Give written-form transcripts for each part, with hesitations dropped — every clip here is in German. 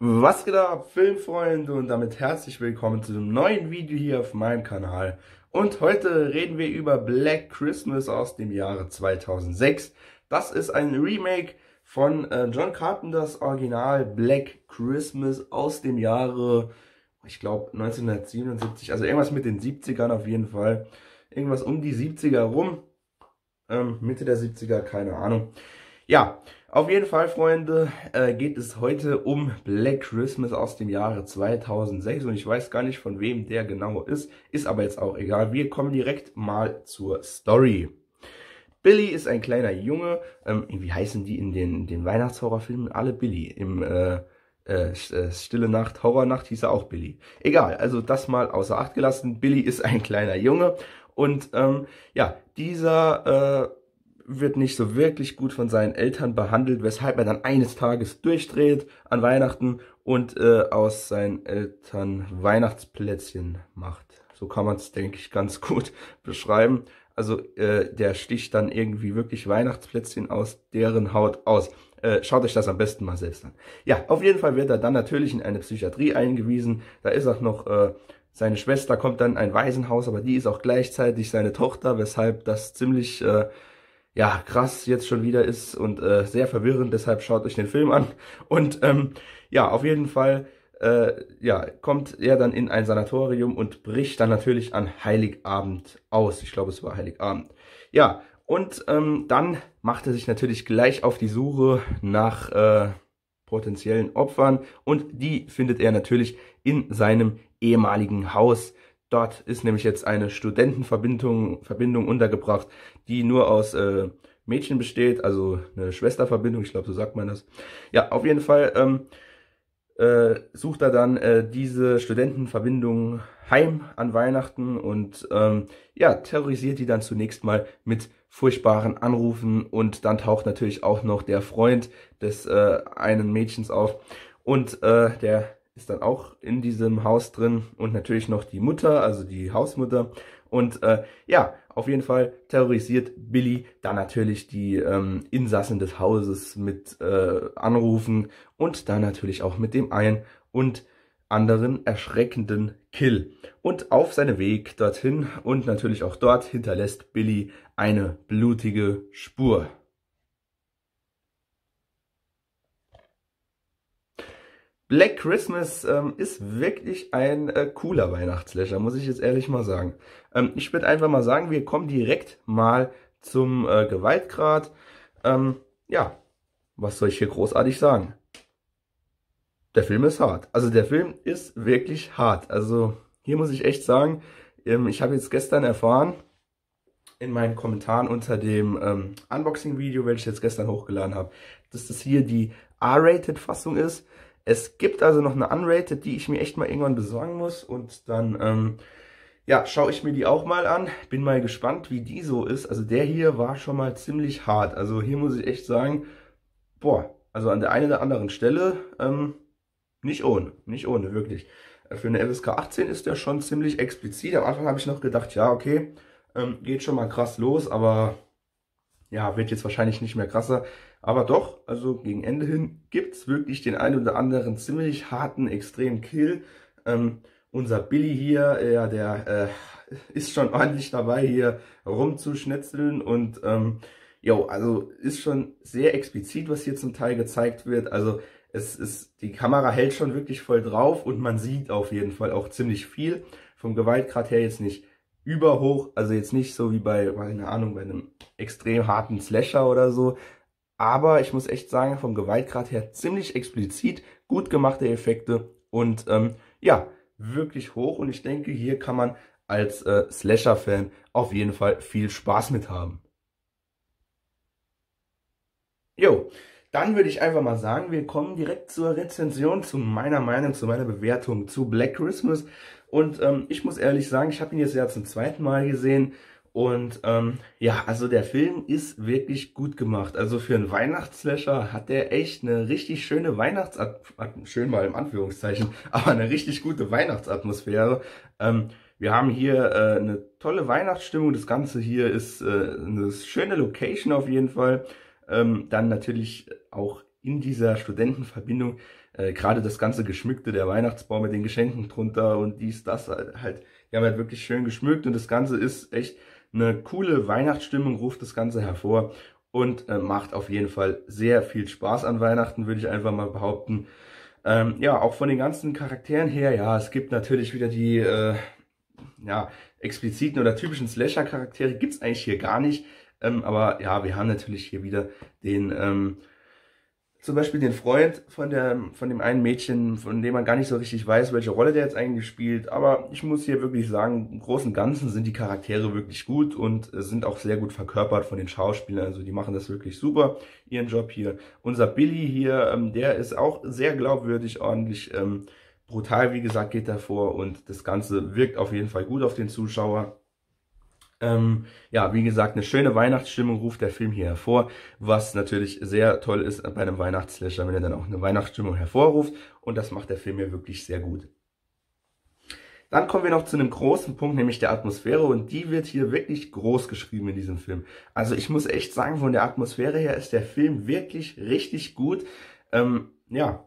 Was geht ab, Filmfreunde, und damit herzlich willkommen zu einem neuen Video hier auf meinem Kanal. Und heute reden wir über Black Christmas aus dem Jahre 2006. Das ist ein Remake von John Carpenters Original Black Christmas aus dem Jahre, ich glaube 1977, also irgendwas mit den 70ern auf jeden Fall. Irgendwas um die 70er rum, Mitte der 70er, keine Ahnung. Ja, auf jeden Fall, Freunde, geht es heute um Black Christmas aus dem Jahre 2006 und ich weiß gar nicht, von wem der genau ist aber jetzt auch egal. Wir kommen direkt mal zur Story. Billy ist ein kleiner Junge, wie heißen die in den Weihnachtshorrorfilmen? Alle Billy. Im Stille Nacht, Horrornacht hieß er auch Billy. Egal, also das mal außer Acht gelassen. Billy ist ein kleiner Junge und ja, dieser wird nicht so wirklich gut von seinen Eltern behandelt, weshalb er dann eines Tages durchdreht an Weihnachten und aus seinen Eltern Weihnachtsplätzchen macht. So kann man es, denke ich, ganz gut beschreiben. Also der sticht dann irgendwie wirklich Weihnachtsplätzchen aus deren Haut aus. Schaut euch das am besten mal selbst an. Ja, auf jeden Fall wird er dann natürlich in eine Psychiatrie eingewiesen. Da ist auch noch seine Schwester, kommt dann in ein Waisenhaus, aber die ist auch gleichzeitig seine Tochter, weshalb das ziemlich ja, krass jetzt schon wieder ist und sehr verwirrend, deshalb schaut euch den Film an. Und ja, auf jeden Fall ja, kommt er dann in ein Sanatorium und bricht dann natürlich an Heiligabend aus. Ich glaube, es war Heiligabend. Ja, und dann macht er sich natürlich gleich auf die Suche nach potenziellen Opfern und die findet er natürlich in seinem ehemaligen Haus. Dort ist nämlich jetzt eine Studentenverbindung untergebracht, die nur aus Mädchen besteht, also eine Schwesterverbindung, ich glaube, so sagt man das. Ja, auf jeden Fall sucht er dann diese Studentenverbindung heim an Weihnachten und ja, terrorisiert die dann zunächst mal mit furchtbaren Anrufen und dann taucht natürlich auch noch der Freund des einen Mädchens auf und der ist dann auch in diesem Haus drin und natürlich noch die Mutter, also die Hausmutter. Und ja, auf jeden Fall terrorisiert Billy dann natürlich die Insassen des Hauses mit Anrufen und dann natürlich auch mit dem einen und anderen erschreckenden Kill. Und auf seinem Weg dorthin und natürlich auch dort hinterlässt Billy eine blutige Spur. Black Christmas ist wirklich ein cooler Weihnachtsslasher, muss ich jetzt ehrlich mal sagen. Ich würde einfach mal sagen, wir kommen direkt mal zum Gewaltgrad. Ja, was soll ich hier großartig sagen? Der Film ist hart. Also der Film ist wirklich hart. Also hier muss ich echt sagen, ich habe jetzt gestern erfahren, in meinen Kommentaren unter dem Unboxing-Video, welches ich jetzt gestern hochgeladen habe, dass das hier die R-Rated-Fassung ist. Es gibt also noch eine Unrated, die ich mir echt mal irgendwann besorgen muss und dann ja, schaue ich mir die auch mal an. Bin mal gespannt, wie die so ist. Also der hier war schon mal ziemlich hart. Also hier muss ich echt sagen, boah, also an der einen oder anderen Stelle nicht ohne, wirklich. Für eine FSK 18 ist der schon ziemlich explizit. Am Anfang habe ich noch gedacht, ja, okay, geht schon mal krass los, aber ja, wird jetzt wahrscheinlich nicht mehr krasser. Aber doch, also gegen Ende hin gibt es wirklich den einen oder anderen ziemlich harten, extremen Kill. Unser Billy hier, ja, der ist schon ordentlich dabei, hier rumzuschnetzeln. Und jo, also ist schon sehr explizit, was hier zum Teil gezeigt wird. Also die Kamera hält schon wirklich voll drauf und man sieht auf jeden Fall auch ziemlich viel. Vom Gewaltgrad her jetzt nicht überhoch, also jetzt nicht so wie bei, keine Ahnung, bei einem extrem harten Slasher oder so. Aber ich muss echt sagen, vom Gewaltgrad her ziemlich explizit, gut gemachte Effekte und ja, wirklich hoch. Und ich denke, hier kann man als Slasher-Fan auf jeden Fall viel Spaß mit haben. Jo, dann würde ich einfach mal sagen, wir kommen direkt zur Rezension, zu meiner Meinung, zu meiner Bewertung zu Black Christmas. Und ich muss ehrlich sagen, ich habe ihn jetzt ja zum zweiten Mal gesehen. Und ja, also der Film ist wirklich gut gemacht. Also für einen Weihnachtsslasher hat der echt eine richtig schöne schön mal im Anführungszeichen, aber eine richtig gute Weihnachtsatmosphäre. Wir haben hier eine tolle Weihnachtsstimmung. Das Ganze hier ist eine schöne Location auf jeden Fall. Dann natürlich auch in dieser Studentenverbindung Gerade das ganze Geschmückte, der Weihnachtsbaum mit den Geschenken drunter und dies, das halt, die haben halt wirklich schön geschmückt und das Ganze ist echt eine coole Weihnachtsstimmung, ruft das Ganze hervor und macht auf jeden Fall sehr viel Spaß an Weihnachten, würde ich einfach mal behaupten. Ja, auch von den ganzen Charakteren her, ja, es gibt natürlich wieder die ja, expliziten oder typischen Slasher-Charaktere, gibt's eigentlich hier gar nicht. Aber ja, wir haben natürlich hier wieder den zum Beispiel den Freund von dem einen Mädchen, von dem man gar nicht so richtig weiß, welche Rolle der jetzt eigentlich spielt. Aber ich muss hier wirklich sagen, im Großen und Ganzen sind die Charaktere wirklich gut und sind auch sehr gut verkörpert von den Schauspielern. Also die machen das wirklich super, ihren Job hier. Unser Billy hier, der ist auch sehr glaubwürdig, ordentlich brutal, wie gesagt, geht er vor. Und das Ganze wirkt auf jeden Fall gut auf den Zuschauer. Ja, wie gesagt, eine schöne Weihnachtsstimmung ruft der Film hier hervor, was natürlich sehr toll ist bei einem Weihnachtsslasher, wenn er dann auch eine Weihnachtsstimmung hervorruft und das macht der Film hier wirklich sehr gut. Dann kommen wir noch zu einem großen Punkt, nämlich der Atmosphäre und die wird hier wirklich groß geschrieben in diesem Film. Also ich muss echt sagen, von der Atmosphäre her ist der Film wirklich richtig gut. Ja.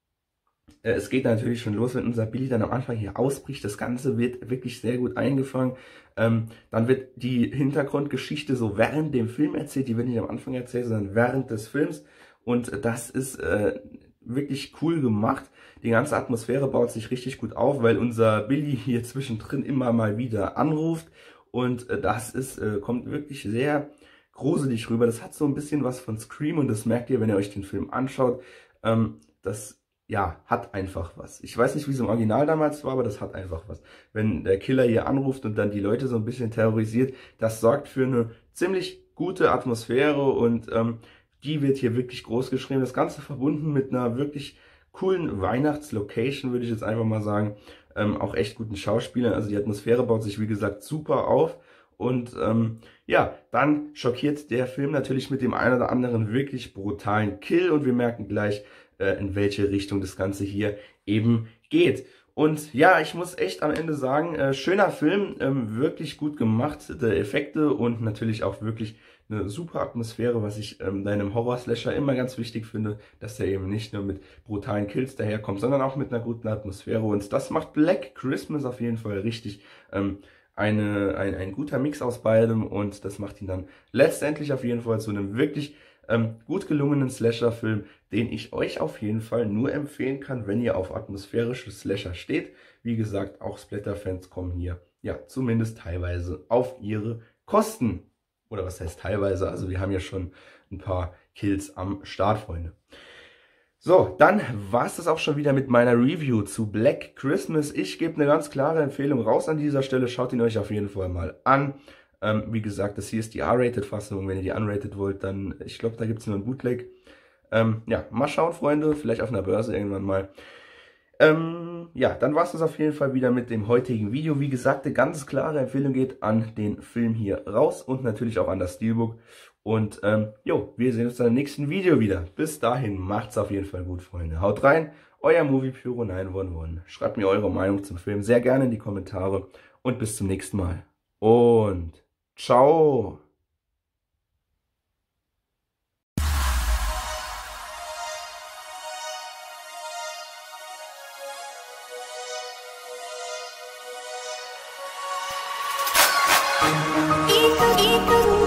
Es geht natürlich schon los, wenn unser Billy dann am Anfang hier ausbricht. Das Ganze wird wirklich sehr gut eingefangen. Dann wird die Hintergrundgeschichte so während dem Film erzählt. Die wird nicht am Anfang erzählt, sondern während des Films. Und das ist wirklich cool gemacht. Die ganze Atmosphäre baut sich richtig gut auf, weil unser Billy hier zwischendrin immer mal wieder anruft. Und das ist, kommt wirklich sehr gruselig rüber. Das hat so ein bisschen was von Scream und das merkt ihr, wenn ihr euch den Film anschaut. Das ja, hat einfach was. Ich weiß nicht, wie es im Original damals war, aber das hat einfach was. Wenn der Killer hier anruft und dann die Leute so ein bisschen terrorisiert, das sorgt für eine ziemlich gute Atmosphäre und die wird hier wirklich groß geschrieben. Das Ganze verbunden mit einer wirklich coolen Weihnachtslocation, würde ich jetzt einfach mal sagen. Auch echt guten Schauspielern. Also die Atmosphäre baut sich, wie gesagt, super auf. Und ja, dann schockiert der Film natürlich mit dem einen oder anderen wirklich brutalen Kill und wir merken gleich, in welche Richtung das Ganze hier eben geht. Und ja, ich muss echt am Ende sagen, schöner Film, wirklich gut gemachte Effekte und natürlich auch wirklich eine super Atmosphäre, was ich bei einem Horror-Slasher immer ganz wichtig finde, dass der eben nicht nur mit brutalen Kills daherkommt, sondern auch mit einer guten Atmosphäre. Und das macht Black Christmas auf jeden Fall richtig. Ein guter Mix aus beidem und das macht ihn dann letztendlich auf jeden Fall zu einem wirklich gut gelungenen Slasher-Film, den ich euch auf jeden Fall nur empfehlen kann, wenn ihr auf atmosphärische Slasher steht. Wie gesagt, auch Splatter-Fans kommen hier, ja, zumindest teilweise auf ihre Kosten. Oder was heißt teilweise, also wir haben ja schon ein paar Kills am Start, Freunde. So, dann war es das auch schon wieder mit meiner Review zu Black Christmas. Ich gebe eine ganz klare Empfehlung raus an dieser Stelle. Schaut ihn euch auf jeden Fall mal an. Wie gesagt, das hier ist die R-Rated-Fassung. Wenn ihr die Unrated wollt, dann, ich glaube, da gibt es nur ein Bootleg. Ja, mal schauen, Freunde. Vielleicht auf einer Börse irgendwann mal. Ja, dann war es das auf jeden Fall wieder mit dem heutigen Video. Wie gesagt, eine ganz klare Empfehlung geht an den Film hier raus und natürlich auch an das Steelbook. Und jo, wir sehen uns dann im nächsten Video wieder. Bis dahin, macht's auf jeden Fall gut, Freunde. Haut rein, euer Moviepyro 911. Schreibt mir eure Meinung zum Film sehr gerne in die Kommentare und bis zum nächsten Mal. Und ciao! Itu